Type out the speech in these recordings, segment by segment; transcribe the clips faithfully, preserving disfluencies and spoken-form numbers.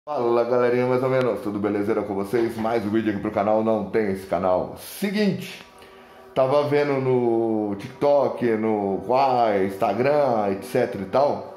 Fala galerinha, mais ou menos, tudo belezeira com vocês? Mais um vídeo aqui pro canal, não tem esse canal. Seguinte, tava vendo no TikTok, no Quai, Instagram, etc e tal,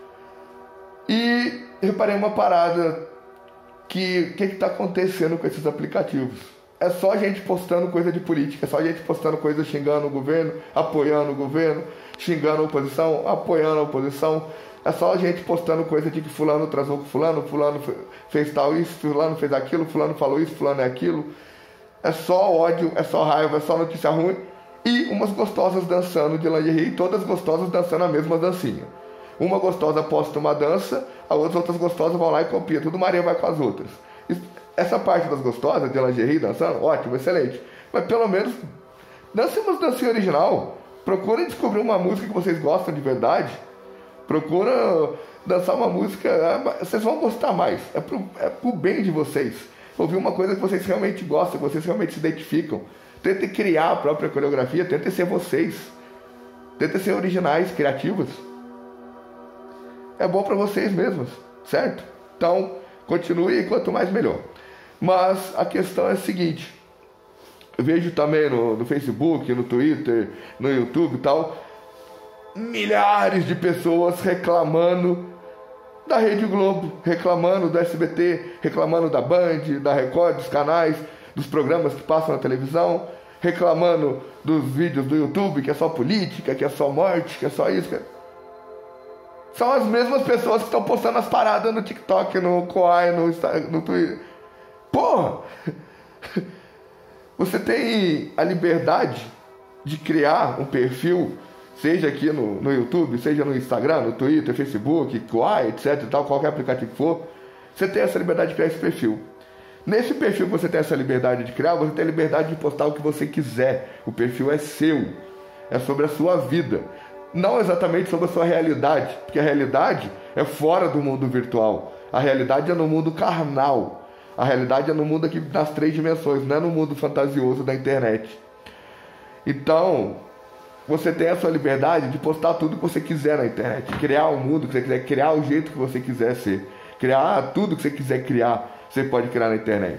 e reparei uma parada que, que que tá acontecendo com esses aplicativos? É só gente postando coisa de política, é só gente postando coisa xingando o governo, apoiando o governo, xingando a oposição, apoiando a oposição. É só gente postando coisa de que fulano transou com fulano, fulano fez tal isso, fulano fez aquilo, fulano falou isso, fulano é aquilo. É só ódio, é só raiva, é só notícia ruim. E umas gostosas dançando de lingerie, todas gostosas dançando a mesma dancinha. Uma gostosa posta uma dança, as outras gostosas vão lá e copiam. Tudo Maria vai com as outras. Essa parte das gostosas de lingerie dançando, ótimo, excelente. Mas pelo menos dancem umas dancinhas original. Procurem descobrir uma música que vocês gostam de verdade. Procura dançar uma música, vocês vão gostar mais. É pro, é pro bem de vocês. Ouvir uma coisa que vocês realmente gostam, que vocês realmente se identificam. Tentem criar a própria coreografia, tentem ser vocês. Tentem ser originais, criativos. É bom para vocês mesmos, certo? Então, continue e quanto mais melhor. Mas a questão é a seguinte. Eu vejo também no, no Facebook, no Twitter, no YouTube e tal, milhares de pessoas reclamando da Rede Globo, reclamando do S B T, reclamando da Band, da Record, dos canais, dos programas que passam na televisão, reclamando dos vídeos do YouTube, que é só política, que é só morte, que é só isso. Que é... São as mesmas pessoas que estão postando as paradas no TikTok, no Quai, no, no Twitter. Porra! Você tem a liberdade de criar um perfil, seja aqui no, no YouTube, seja no Instagram, no Twitter, Facebook, Quai, etc e tal, qualquer aplicativo que for, você tem essa liberdade de criar esse perfil. Nesse perfil que você tem essa liberdade de criar, você tem a liberdade de postar o que você quiser. O perfil é seu, é sobre a sua vida, não exatamente sobre a sua realidade, porque a realidade é fora do mundo virtual, a realidade é no mundo carnal, a realidade é no mundo aqui das três dimensões, não é no mundo fantasioso da internet. Então, você tem a sua liberdade de postar tudo que você quiser na internet, criar o mundo que você quiser, criar o jeito que você quiser ser, criar tudo que você quiser criar, você pode criar na internet.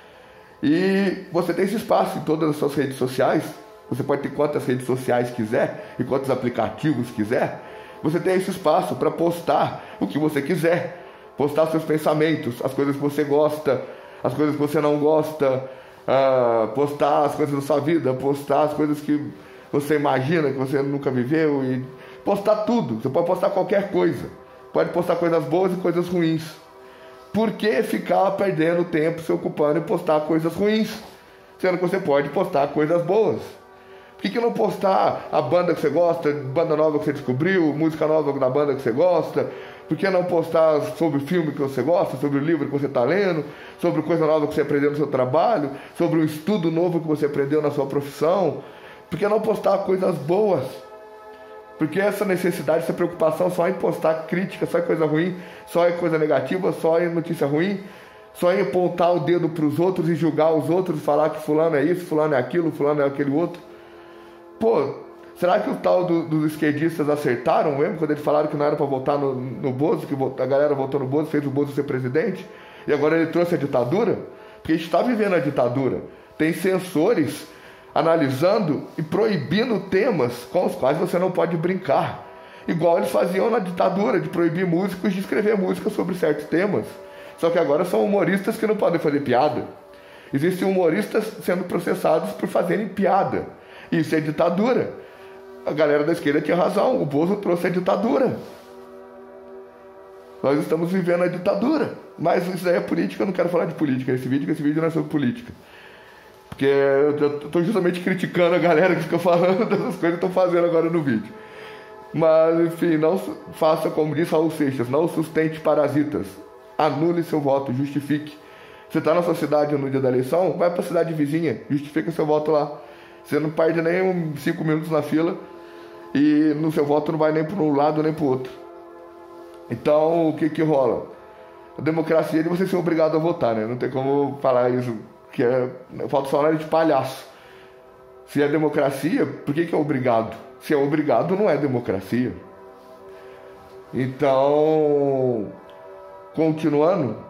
E você tem esse espaço em todas as suas redes sociais, você pode ter quantas redes sociais quiser e quantos aplicativos quiser, você tem esse espaço para postar o que você quiser, postar seus pensamentos, as coisas que você gosta, as coisas que você não gosta, uh, postar as coisas da sua vida, postar as coisas que você imagina que você nunca viveu, e postar tudo. Você pode postar qualquer coisa, pode postar coisas boas e coisas ruins. Por que ficar perdendo tempo se ocupando em postar coisas ruins, sendo que você pode postar coisas boas? Por que, que não postar a banda que você gosta, banda nova que você descobriu, música nova da banda que você gosta? Por que não postar sobre o filme que você gosta, sobre o livro que você está lendo, sobre coisa nova que você aprendeu no seu trabalho, sobre um estudo novo que você aprendeu na sua profissão? Por que não postar coisas boas? Porque essa necessidade, essa preocupação só em postar crítica, só em coisa ruim, só em coisa negativa, só em notícia ruim, só em apontar o dedo para os outros e julgar os outros, falar que fulano é isso, fulano é aquilo, fulano é aquele outro. Pô, será que o tal do, dos esquerdistas acertaram mesmo quando eles falaram que não era para votar no, no Bozo, que a galera votou no Bozo, fez o Bozo ser presidente, e agora ele trouxe a ditadura? Porque a gente está vivendo a ditadura. Tem censores analisando e proibindo temas com os quais você não pode brincar. Igual eles faziam na ditadura, de proibir músicos de escrever música sobre certos temas. Só que agora são humoristas que não podem fazer piada. Existem humoristas sendo processados por fazerem piada. Isso é ditadura. A galera da esquerda tinha razão, o Bozo trouxe a ditadura. Nós estamos vivendo a ditadura. Mas isso aí é política, eu não quero falar de política nesse vídeo, porque esse vídeo não é sobre política. Porque eu estou justamente criticando a galera que fica falando dessas coisas que estão fazendo agora no vídeo. Mas, enfim, não faça como diz Raul Seixas, não sustente parasitas. Anule seu voto, justifique. Você está na sua cidade no dia da eleição, vai para a cidade vizinha, justifica seu voto lá. Você não perde nem cinco minutos na fila e no seu voto não vai nem para um lado nem para o outro. Então, o que que rola? A democracia é de você ser obrigado a votar, né? Não tem como falar isso, que é falta só de palhaço. Se é democracia, por que que é obrigado? Se é obrigado, não é democracia. Então, continuando,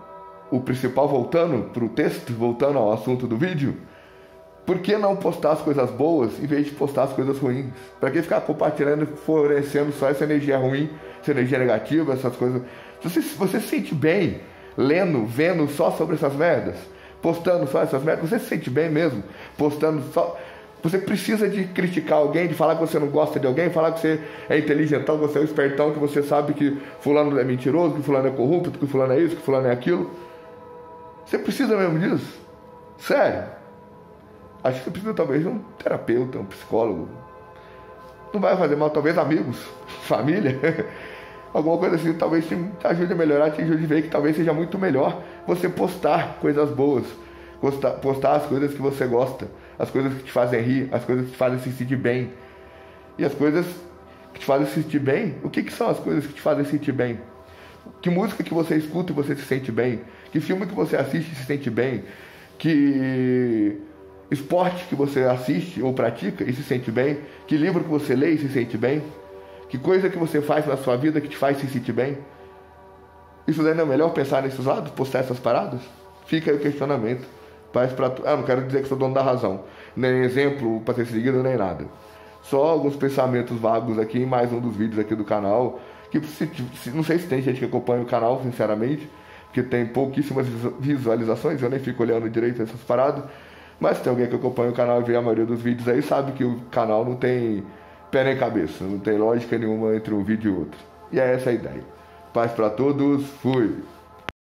o principal, voltando para o texto, voltando ao assunto do vídeo, por que não postar as coisas boas em vez de postar as coisas ruins? Para que ficar compartilhando e florescendo só essa energia ruim, essa energia negativa, essas coisas? Você, você se sente bem lendo, vendo só sobre essas merdas? Postando só essas merdas? Você se sente bem mesmo? Postando só... Você precisa de criticar alguém, de falar que você não gosta de alguém, falar que você é inteligentão, que você é um espertão, que você sabe que fulano é mentiroso, que fulano é corrupto, que fulano é isso, que fulano é aquilo? Você precisa mesmo disso? Sério? Acho que você precisa talvez de um terapeuta, um psicólogo. Não vai fazer mal, talvez amigos, família, alguma coisa assim, talvez te ajude a melhorar, te ajude a ver que talvez seja muito melhor você postar coisas boas, postar, postar as coisas que você gosta, as coisas que te fazem rir, as coisas que te fazem se sentir bem. E as coisas que te fazem se sentir bem, o que, que são as coisas que te fazem se sentir bem? Que música que você escuta e você se sente bem? Que filme que você assiste e se sente bem? Que esporte que você assiste ou pratica e se sente bem? Que livro que você lê e se sente bem? Que coisa que você faz na sua vida que te faz se sentir bem? Isso daí não é melhor pensar nesses lados, postar essas paradas? Fica aí o questionamento. Paz pra tu... Ah, não quero dizer que sou dono da razão, nem exemplo para ser seguido, nem nada. Só alguns pensamentos vagos aqui em mais um dos vídeos aqui do canal, que se, se, não sei se tem gente que acompanha o canal, sinceramente, porque tem pouquíssimas visualizações, eu nem fico olhando direito essas paradas, mas tem alguém que acompanha o canal e vê a maioria dos vídeos aí, sabe que o canal não tem pé nem cabeça, não tem lógica nenhuma entre um vídeo e outro. E é essa a ideia. Paz pra todos, fui!